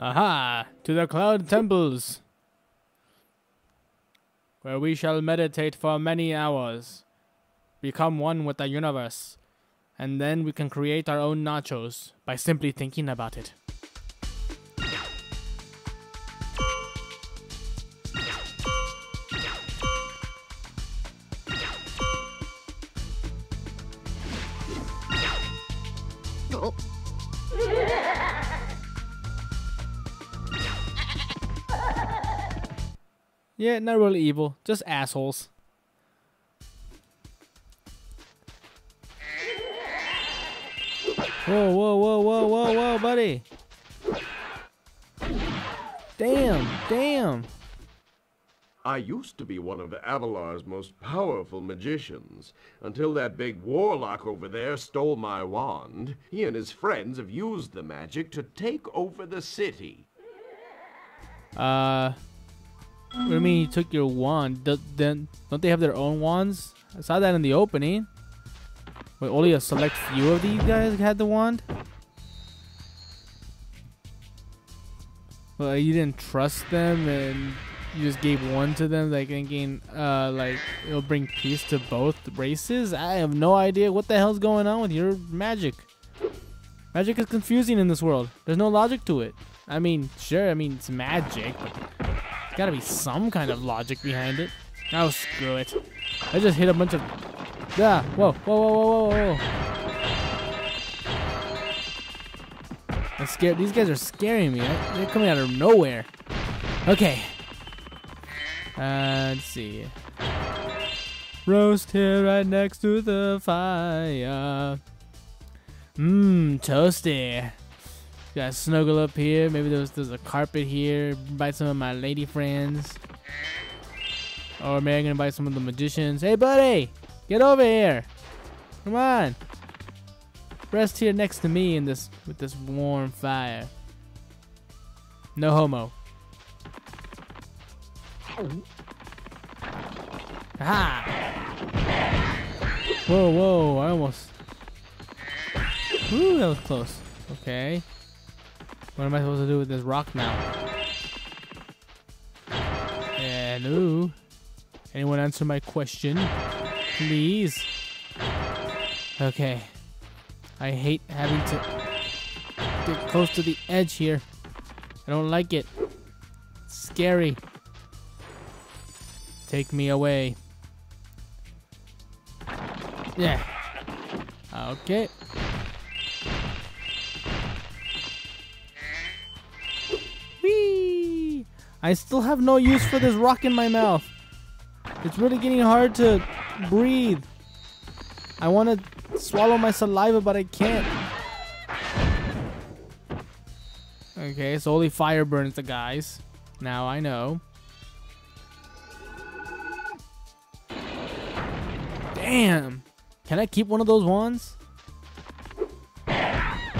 Aha! To the cloud temples, where we shall meditate for many hours, become one with the universe, and then we can create our own nachos by simply thinking about it. Yeah, not really evil, just assholes. Whoa, whoa, whoa, whoa, whoa, whoa, buddy. Damn, damn. I used to be one of Avalar's most powerful magicians, until that big warlock over there stole my wand. He and his friends have used the magic to take over the city. What do you mean you took your wand? Then don't they have their own wands? I saw that in the opening. Wait, only a select few of these guys had the wand? Well, you didn't trust them and you just gave one to them, like thinking, like it'll bring peace to both races? I have no idea what the hell's going on with your magic. Magic is confusing in this world. There's no logic to it. I mean, sure, it's magic, but there's gotta be some kind of logic behind it. Oh, screw it. I just hit a bunch of... Ah, whoa, whoa, whoa, whoa, whoa, whoa. I'm scared. These guys are scaring me. They're coming out of nowhere. Okay. Let's see. Roast here right next to the fire. Toasty. Gotta snuggle up here. Maybe there's a carpet here. Invite some of my lady friends. Or maybe I'm gonna invite some of the magicians. Hey, buddy! Get over here! Come on! Rest here next to me in with this warm fire. No homo. Aha! Whoa, whoa! I almost. Ooh, that was close. Okay. What am I supposed to do with this rock now? Hello? Anyone answer my question? Please? Okay. I hate having to get close to the edge here. I don't like it. It's scary. Take me away. Yeah. Okay. Whee! I still have no use for this rock in my mouth. It's really getting hard to breathe. I want to swallow my saliva, but I can't. Okay, so only fire burns the guys. Now I know. Damn! Can I keep one of those wands? I'm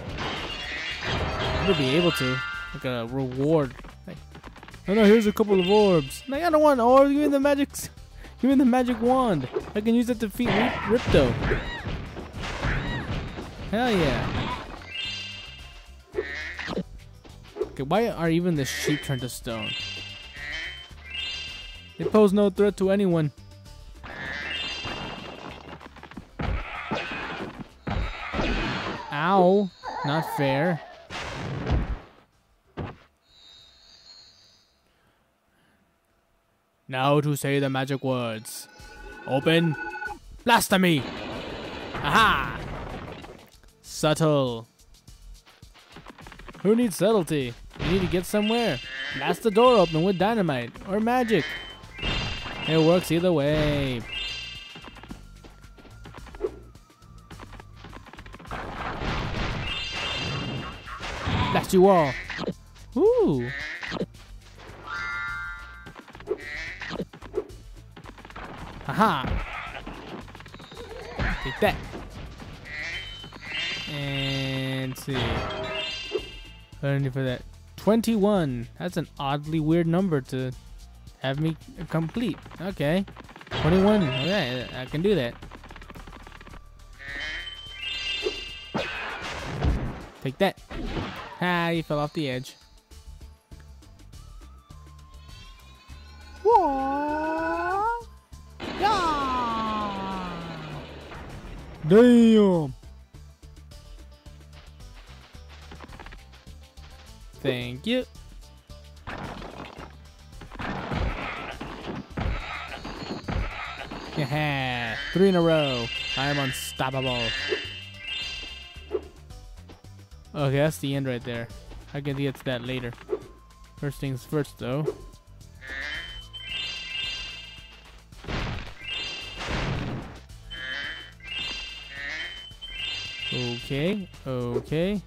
gonna be able to. Like a reward. Like, oh no, here's a couple of orbs. Like, I don't want orbs. Give me the magic. Give me the magic wand. I can use it to defeat Ripto. Hell yeah. Okay, why are even the sheep turned to stone? They pose no threat to anyone. Ow. Not fair. Now to say the magic words. Open. Blasphemy. Aha. Subtle. Who needs subtlety? You need to get somewhere. Blast the door open with dynamite or magic. It works either way. Blast you all. Ooh. Haha. Take that. And let's see. What do I need for that? 21. That's an oddly weird number to have me complete. Okay. 21. Okay, I can do that. Take that. Ha, you fell off the edge. Whoa! Yeah! Damn! Thank you. Yeah, 3 in a row. I am unstoppable. Okay, that's the end right there. I can get to that later. First things first, though. Okay, okay.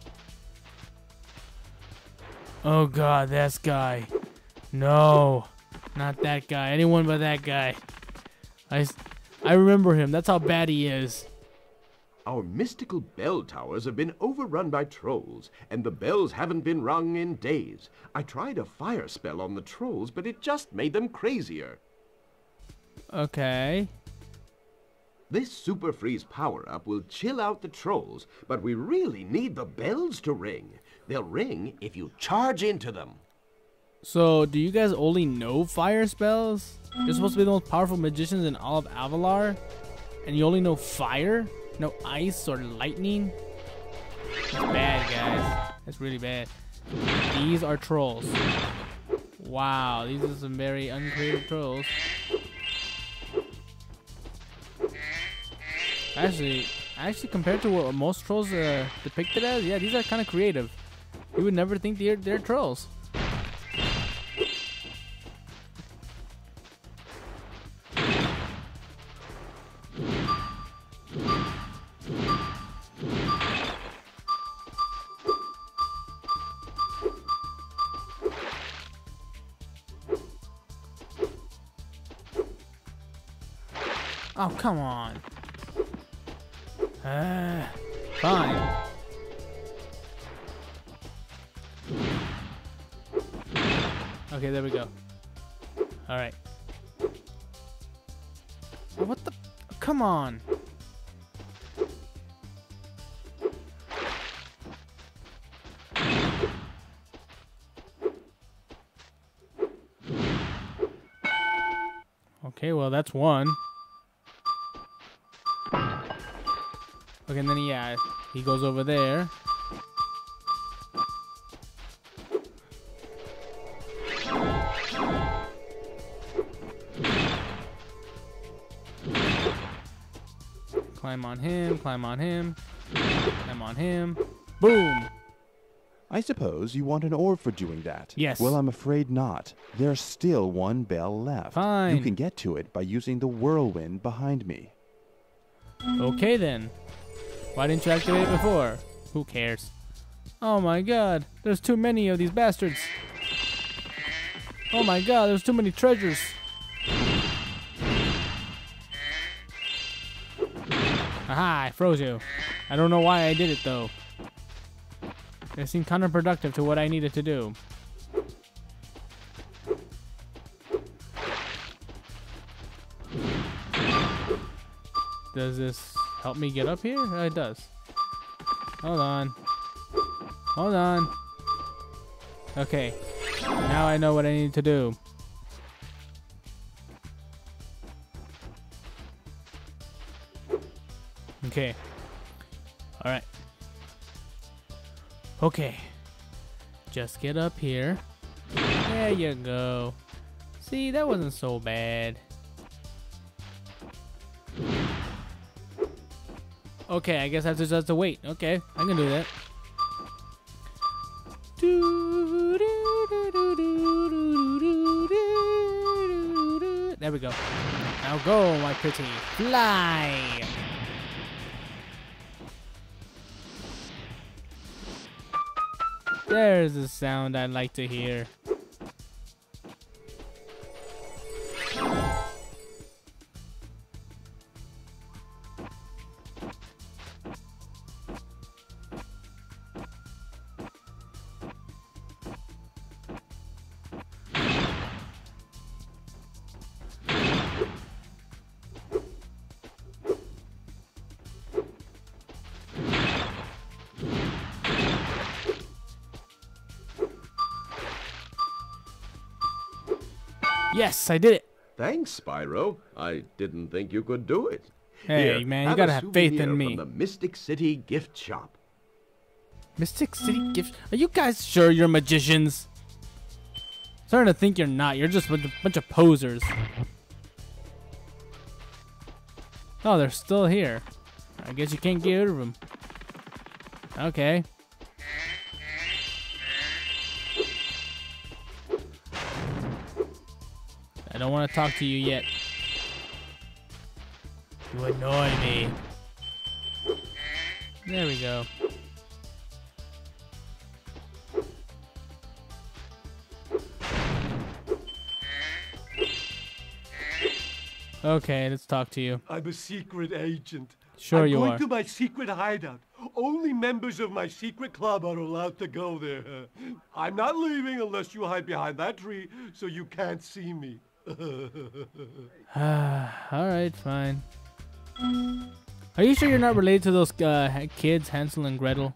Oh god, this guy. No, not that guy. Anyone but that guy. I remember him. That's how bad he is. Our mystical bell towers have been overrun by trolls, and the bells haven't been rung in days. I tried a fire spell on the trolls, but it just made them crazier. Okay. This super freeze power-up will chill out the trolls, but we really need the bells to ring. They'll ring if you charge into them. So, do you guys only know fire spells? You're supposed to be the most powerful magicians in all of Avalar, and you only know fire? No ice or lightning? That's bad, guys. That's really bad. These are trolls. Wow, these are some very uncreative trolls. Actually, compared to what most trolls depicted as, yeah, these are kind of creative. You would never think they're trolls. Oh, come on. Fine. Okay, there we go. Alright. Oh, what the? Come on. Okay, well, that's one. Okay, and then yeah, he goes over there. Climb on him, climb on him, climb on him. Boom! I suppose you want an orb for doing that. Yes. Well, I'm afraid not. There's still one bell left. Fine. You can get to it by using the whirlwind behind me. Okay then. Why didn't you activate it before? Who cares? Oh my god, there's too many of these bastards. Oh my god, there's too many treasures. Aha, I froze you. I don't know why I did it though. It seemed counterproductive to what I needed to do. Does this help me get up here? It does. Hold on. Hold on. Okay. Now I know what I need to do. Okay. Alright. Okay. Just get up here. There you go. See, that wasn't so bad. Okay, I guess I just have to wait. Okay, I can do that. There we go. Now go, my pretty. Fly! There's a sound I like to hear. Yes, I did it. Thanks, Spyro. I didn't think you could do it. Hey, Here, man, you have gotta a have faith in souvenir me. From the Mystic City gift shop. Mystic City Gift. Are you guys sure you're magicians? Starting to think you're not. You're just a bunch of posers. Oh, they're still here. I guess you can't get rid of them. Okay. I don't want to talk to you yet. You annoy me. There we go. Okay, let's talk to you. I'm a secret agent. Sure I'm you going are. to my secret hideout. Only members of my secret club are allowed to go there. I'm not leaving unless you hide behind that tree so you can't see me. Alright, fine. Are you sure you're not related to those kids, Hansel and Gretel?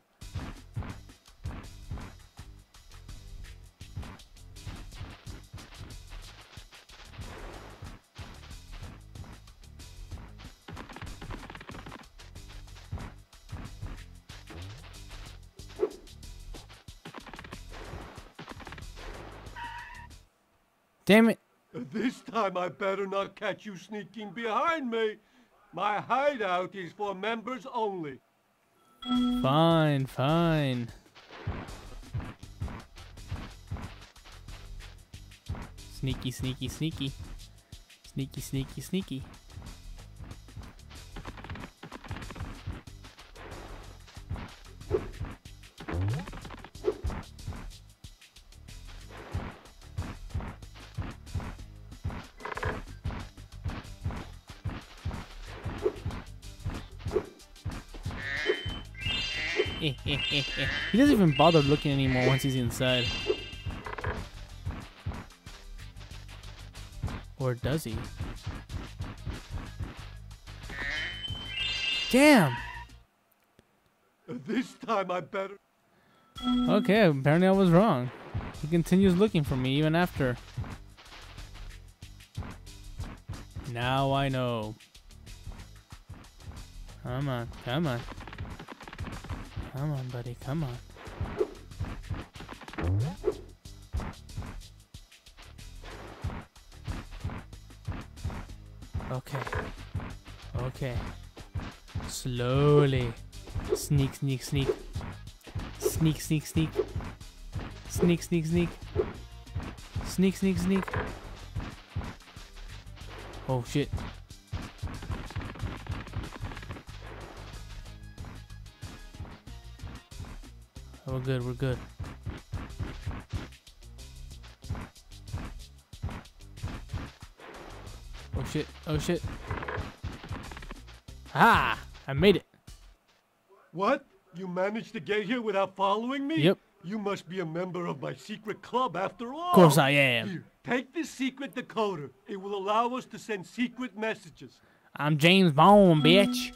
Damn it. This time I better not catch you sneaking behind me. My hideout is for members only. Fine, fine. Sneaky, sneaky, sneaky. Sneaky, sneaky, sneaky. He doesn't even bother looking anymore once he's inside. Or does he? Damn! This time I better... Okay, apparently I was wrong. He continues looking for me even after. Now I know. Come on, come on. Come on, buddy, come on. Okay. Okay. Slowly. Sneak, sneak, sneak. Sneak, sneak, sneak. Sneak, sneak, sneak. Sneak, sneak, sneak. Oh, shit. We're good, we're good. Oh shit, oh shit. Ah! I made it. What? You managed to get here without following me? Yep. You must be a member of my secret club after all. Of course I am. Here, take this secret decoder. It will allow us to send secret messages. I'm James Bond, bitch.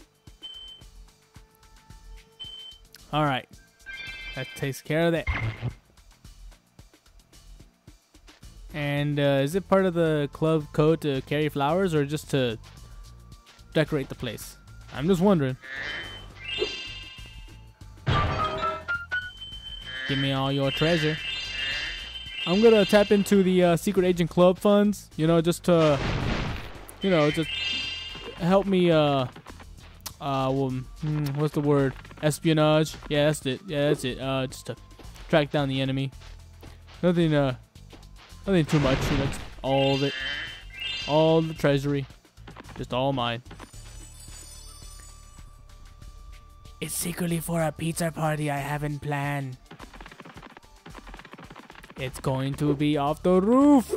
Alright. That takes care of that. And is it part of the club code to carry flowers or just to decorate the place? I'm just wondering. Give me all your treasure. I'm gonna tap into the secret agent club funds, you know, just to, you know, just help me, what's the word? Espionage. Yeah, that's it. Yeah, that's it. Just to track down the enemy. Nothing too much. You know, it's all of it. All the treasury. Just all mine. It's secretly for a pizza party I haven't planned. It's going to be off the roof.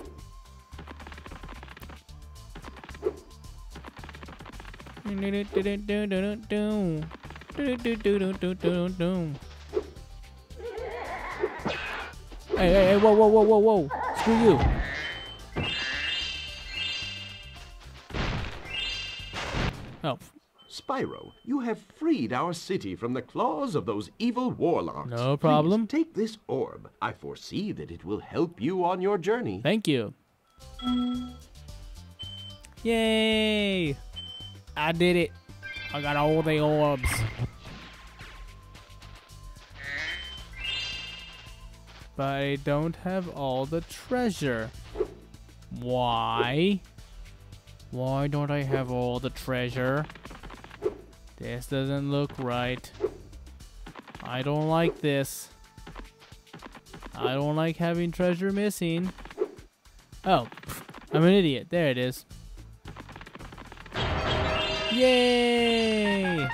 Hey, whoa. Screw you. Oh. Spyro, you have freed our city from the claws of those evil warlocks. No problem. Please take this orb. I foresee that it will help you on your journey. Thank you. Yay! I did it. I got all the orbs. But I don't have all the treasure. Why? Why don't I have all the treasure? This doesn't look right. I don't like this. I don't like having treasure missing. Oh, I'm an idiot. There it is. Yay!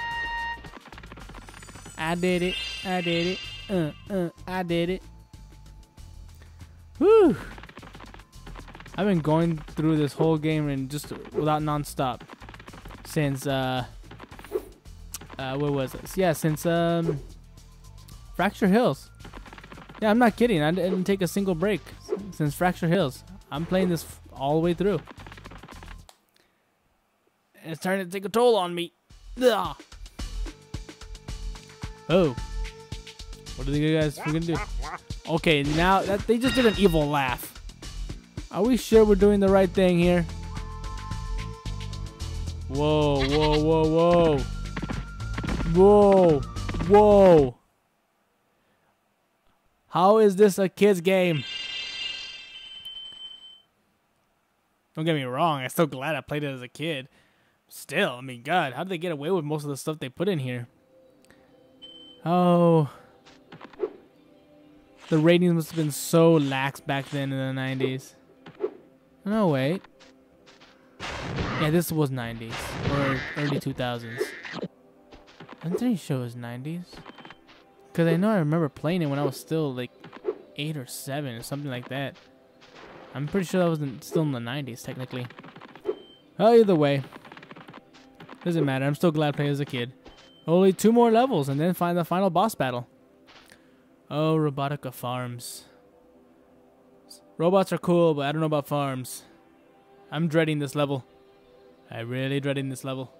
I did it. I did it. I did it. Whew! I've been going through this whole game and just without non-stop since what was this? Yeah, since Fracture Hills. Yeah, I'm not kidding. I didn't take a single break since Fracture Hills. I'm playing this all the way through. And it's starting to take a toll on me. Ugh. Oh. What are you guys gonna do? Okay, now that they just did an evil laugh. Are we sure we're doing the right thing here? Whoa, whoa, whoa, whoa. Whoa, whoa. How is this a kid's game? Don't get me wrong, I'm still glad I played it as a kid. Still, I mean, God, how did they get away with most of the stuff they put in here? Oh. The ratings must have been so lax back then in the 90s. No, wait. Yeah, this was 90s. Or early 2000s. I'm pretty sure it was 90s. Because I know I remember playing it when I was still like 8 or 7 or something like that. I'm pretty sure that was still in the 90s, technically. Oh, either way. Doesn't matter. I'm still glad I played as a kid. Only 2 more levels and then find the final boss battle. Oh, Robotica Farms. Robots are cool, but I don't know about farms. I'm dreading this level. I'm really dreading this level.